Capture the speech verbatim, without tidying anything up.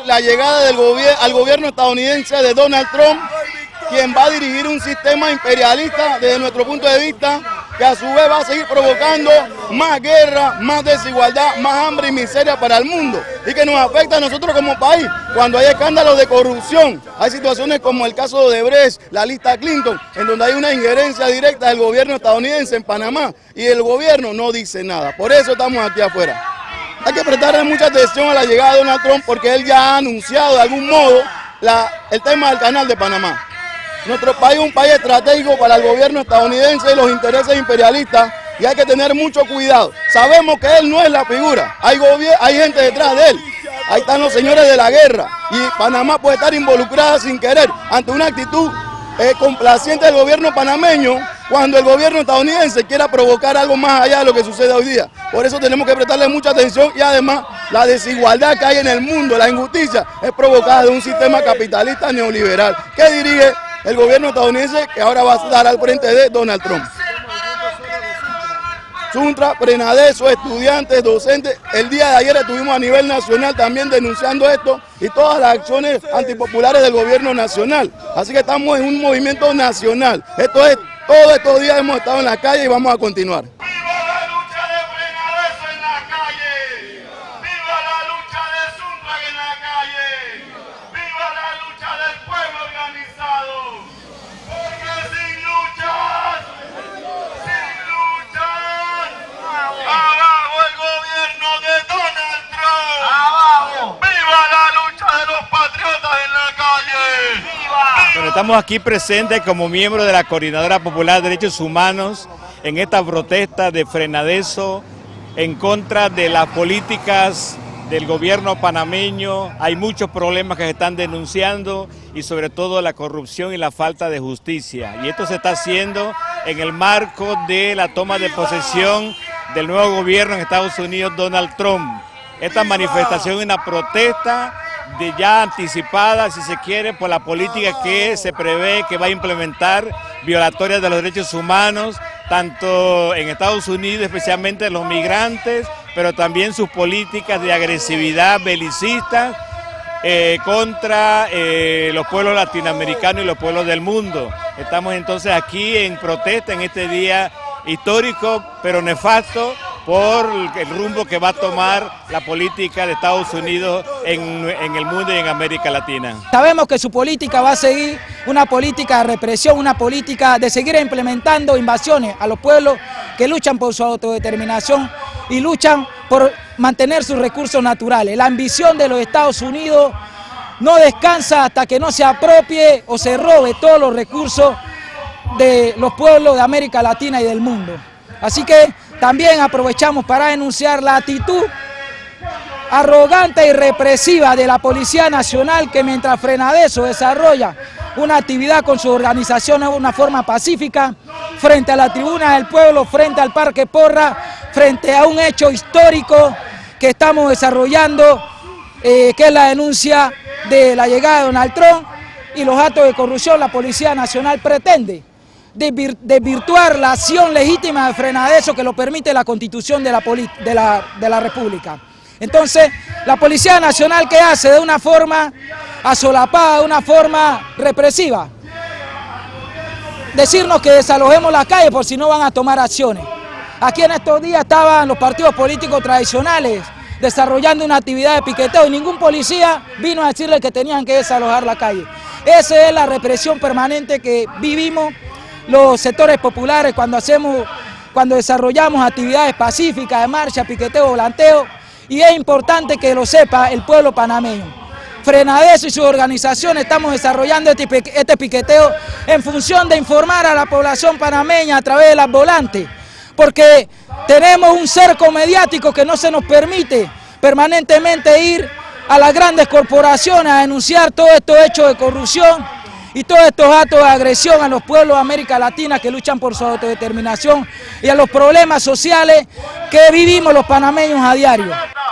la llegada del gobier al gobierno estadounidense de Donald Trump, quien va a dirigir un sistema imperialista desde nuestro punto de vista, que a su vez va a seguir provocando más guerra, más desigualdad, más hambre y miseria para el mundo, y que nos afecta a nosotros como país. Cuando hay escándalos de corrupción, hay situaciones como el caso de Odebrecht, la lista Clinton, en donde hay una injerencia directa del gobierno estadounidense en Panamá, y el gobierno no dice nada. Por eso estamos aquí afuera. Hay que prestarle mucha atención a la llegada de Donald Trump, porque él ya ha anunciado de algún modo la, el tema del canal de Panamá. Nuestro país es un país estratégico para el gobierno estadounidense y los intereses imperialistas, y hay que tener mucho cuidado. Sabemos que él no es la figura, hay, hay gente detrás de él, ahí están los señores de la guerra, y Panamá puede estar involucrada sin querer ante una actitud eh, complaciente del gobierno panameño, cuando el gobierno estadounidense quiera provocar algo más allá de lo que sucede hoy día. Por eso tenemos que prestarle mucha atención, y además la desigualdad que hay en el mundo, la injusticia, es provocada de un sistema capitalista neoliberal que dirige el gobierno estadounidense, que ahora va a estar al frente de Donald Trump. Suntra, Frenadeso, estudiantes, docentes, el día de ayer estuvimos a nivel nacional también denunciando esto y todas las acciones antipopulares del gobierno nacional. Así que estamos en un movimiento nacional. Esto es, todos estos días hemos estado en la calle y vamos a continuar. Bueno, estamos aquí presentes como miembros de la Coordinadora Popular de Derechos Humanos en esta protesta de Frenadeso en contra de las políticas del gobierno panameño. Hay muchos problemas que se están denunciando y sobre todo la corrupción y la falta de justicia. Y esto se está haciendo en el marco de la toma de posesión del nuevo gobierno en Estados Unidos, Donald Trump. Esta manifestación es una protesta de ya anticipada, si se quiere, por la política que se prevé que va a implementar, violatorias de los derechos humanos, tanto en Estados Unidos, especialmente de los migrantes, pero también sus políticas de agresividad belicista eh, contra eh, los pueblos latinoamericanos y los pueblos del mundo. Estamos entonces aquí en protesta en este día histórico, pero nefasto, por el rumbo que va a tomar la política de Estados Unidos en, en el mundo y en América Latina. Sabemos que su política va a seguir una política de represión, una política de seguir implementando invasiones a los pueblos que luchan por su autodeterminación y luchan por mantener sus recursos naturales. La ambición de los Estados Unidos no descansa hasta que no se apropie o se robe todos los recursos de los pueblos de América Latina y del mundo. Así que también aprovechamos para denunciar la actitud arrogante y represiva de la Policía Nacional, que mientras Frenadeso desarrolla una actividad con sus organizaciones de una forma pacífica, frente a la tribuna del pueblo, frente al Parque Porra, frente a un hecho histórico que estamos desarrollando, eh, que es la denuncia de la llegada de Donald Trump y los actos de corrupción, la Policía Nacional pretende desvirtuar la acción legítima de Frenadeso que lo permite la Constitución de la, de la, de la República. Entonces, la Policía Nacional, ¿qué hace? De una forma asolapada, de una forma represiva, decirnos que desalojemos las calles por si no van a tomar acciones. Aquí en estos días estaban los partidos políticos tradicionales desarrollando una actividad de piqueteo y ningún policía vino a decirle que tenían que desalojar la calle. Esa es la represión permanente que vivimos los sectores populares cuando hacemos, cuando desarrollamos actividades pacíficas de marcha, piqueteo, volanteo, y es importante que lo sepa el pueblo panameño. Frenadeso y su organización estamos desarrollando este, este piqueteo en función de informar a la población panameña a través de las volantes, porque tenemos un cerco mediático que no se nos permite permanentemente ir a las grandes corporaciones a denunciar todos estos hechos de corrupción y todos estos actos de agresión a los pueblos de América Latina que luchan por su autodeterminación y a los problemas sociales que vivimos los panameños a diario.